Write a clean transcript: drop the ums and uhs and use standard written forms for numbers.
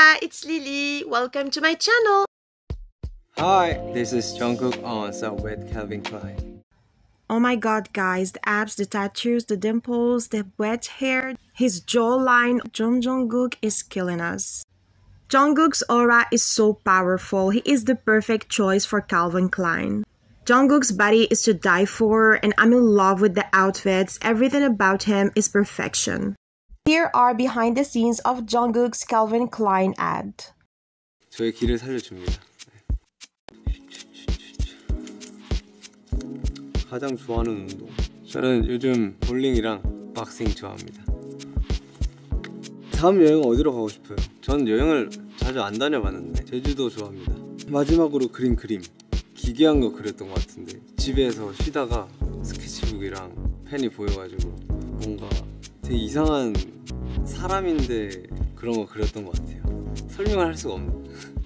Hola, it's Lily. Welcome to my channel. Hi, this is Jungkook on Sub with Calvin Klein. Oh my god, guys, the abs, the tattoos, the dimples, the wet hair, his jawline. Jungkook is killing us. Jungkook's aura is so powerful. He is the perfect choice for Calvin Klein. Jungkook's body is to die for, and I'm in love with the outfits. Everything about him is perfection. Here are behind the scenes of Jungkook's Calvin Klein ad. 저의 길을 살려줍니다. 가장 좋아하는 운동. 저는 요즘 볼링이랑 박싱 좋아합니다. 다음 여행은 어디로 가고 싶어요? 전 여행을 자주 안 다녀봤는데 제주도 좋아합니다. 마지막으로 그린 그림 기괴한 거 그렸던 것 같은데 집에서 쉬다가 스케치북이랑 펜이 보여가지고 뭔가 되게 이상한 사람인데 그런 거 그렸던 것 같아요. 설명을 할 수가 없는